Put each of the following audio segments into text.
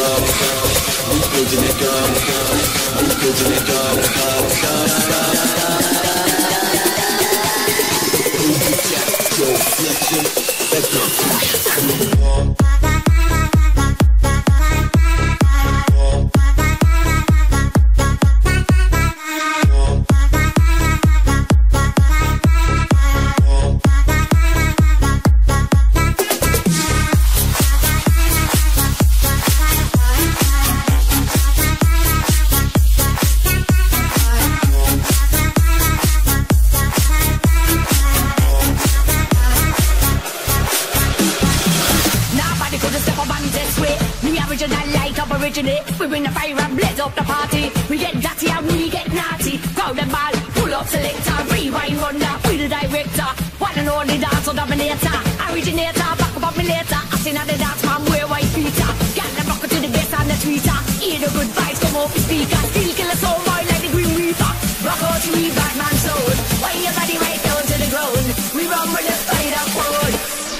We bring the fire and blaze up the party. We get dirty and we get naughty. Crowd and ball, pull up selector, rewind wonder, we the director. One and only dancer dominator, originator, back up me later. I seen at the dance man wear white Peter. Got the rocket to the bass and the tweeter. Hear the good vibes come off the speaker. Still kill us all more like the Green Reaper. Rock out to me, Batman soul. Why your body right down to the ground. We run with the spider code.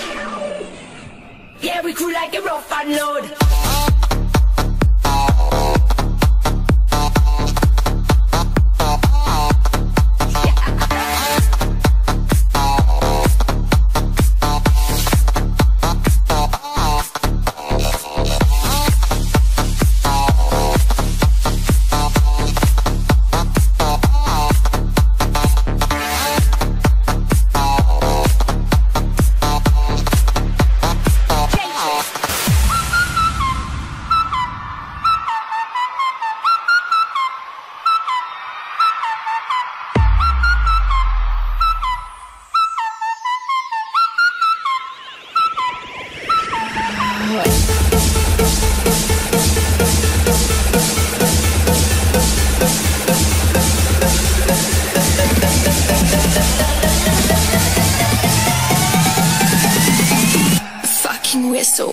Yeah, we crew like a rough and load. Whistle.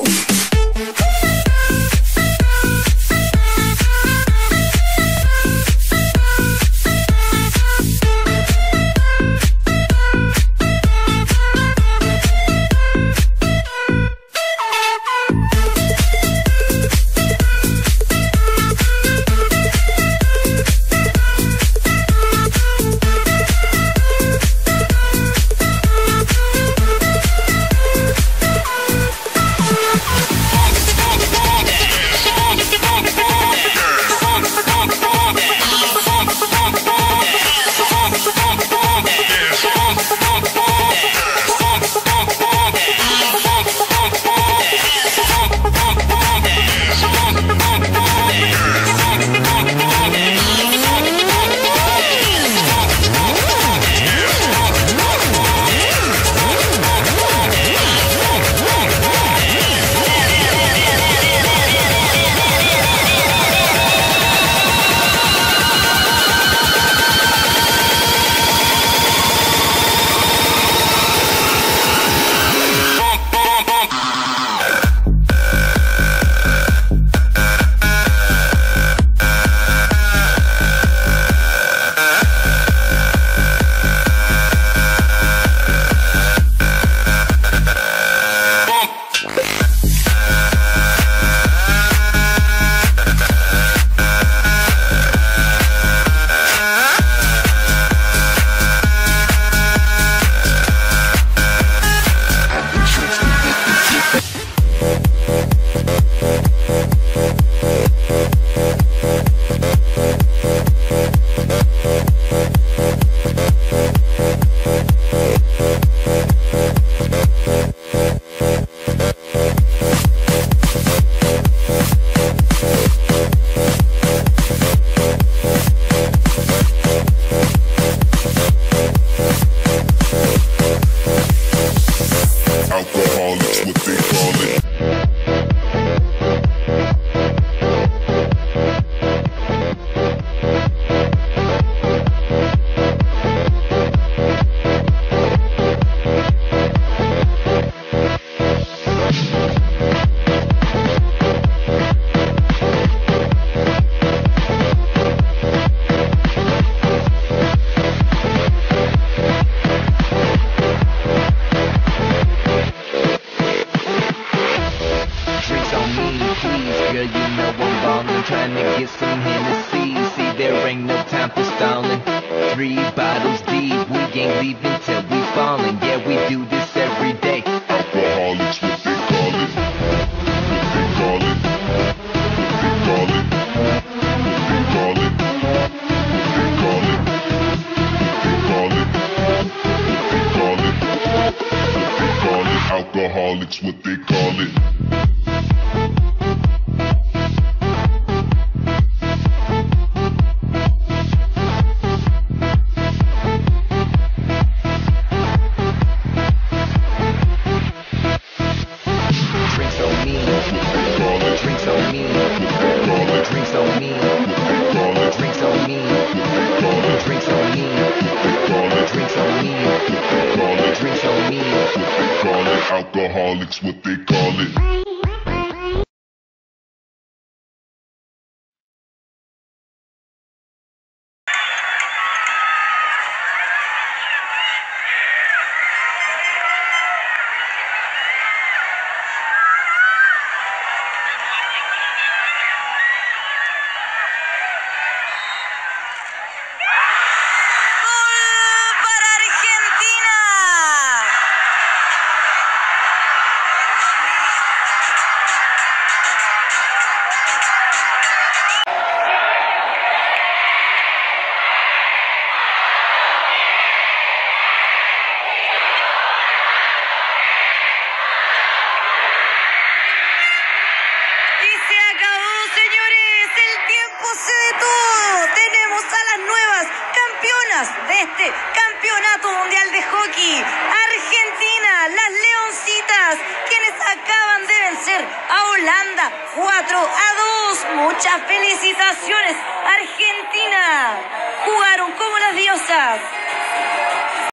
Girl, you know get some Hennessy. See, there ain't no time for stalling. 3 bottles deep, we ain't leaving till we falling. Yeah, we do this every day. Alcoholics, what they call it. What they call it. What they call it. What they call it. What they call it. What they call it. Alcoholics, what they call it. Alcoholics, what they call it. De este campeonato mundial de hockey, Argentina, las Leoncitas, quienes acaban de vencer a Holanda 4-2. Muchas felicitaciones, Argentina. Jugaron como las diosas.